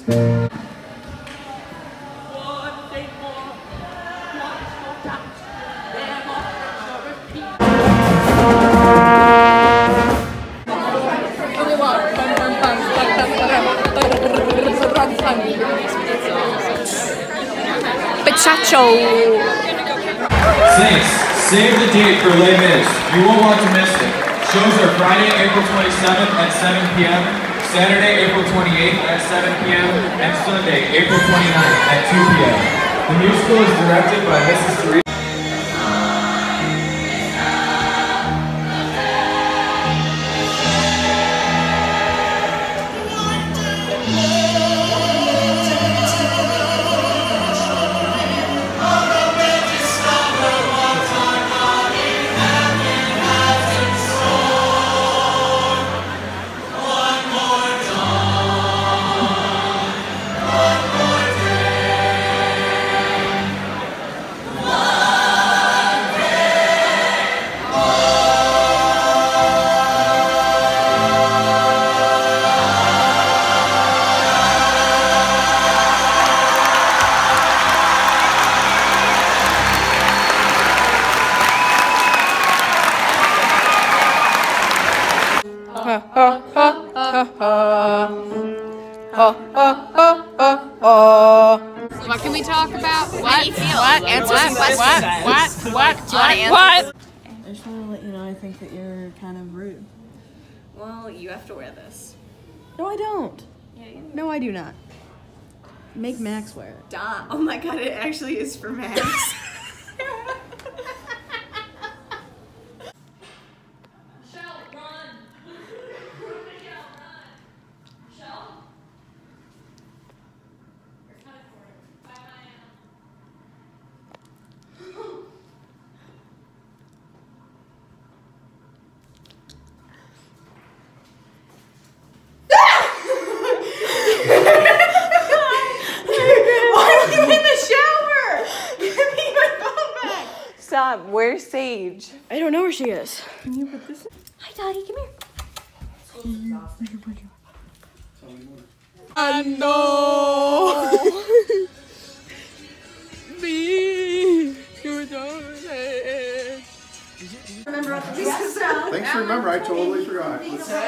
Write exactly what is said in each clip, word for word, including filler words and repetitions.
Bachacho. Saints, save the date for Les Mis. You won't want to miss it. Shows are Friday, April twenty-seventh at seven p m, Saturday, April twenty-eighth at seven p m, and Sunday, April twenty-ninth at two p m The musical is directed by Missus Teresa. Ha ha ha ha ha. Ha ha ha ha ha. What can we talk about? What? How do you feel? What? Answer What? some questions. What? What? What? Do you want to answer? What? I just want to let you know I think that you're kind of rude. Well, you have to wear this. No, I don't. Yeah, you No, I do not. Make Max wear it. Duh. Oh my god, it actually is for Max. Stop. Where's Sage? I don't know where she is. Hi, Dottie, come here. I know. Me. You're the Remember what this is now? Thanks for remember, I totally forgot.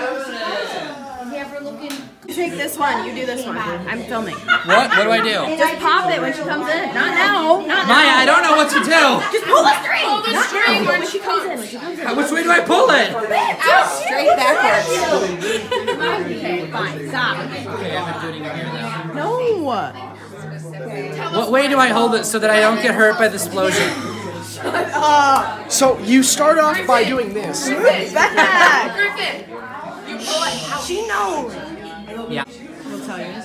Take this one. You do this one. I'm filming. What? What do I do? Just pop it when she comes in. Not now. Not Maya, now. I don't know what to do. Just pull the string. Pull the Not string now. when When she comes in. When she comes in. Which way do I pull it? Out. Straight backwards. Okay, fine. Stop. Okay, I'm doing it here now. No. What way do I hold it so that I don't get hurt by the explosion? So you start off by doing this. Back. Griffin, you pull it out. She knows. Yeah. We'll tell you.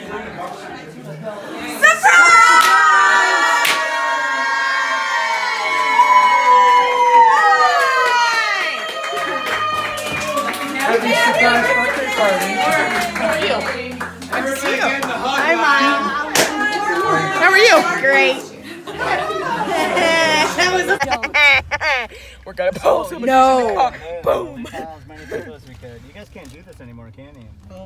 Happy surprise birthday party. Hi, Mom. How are you? Great. That was a We're gonna pull somebody. No. Boom. As many people as we could. You guys can't do this anymore, can you?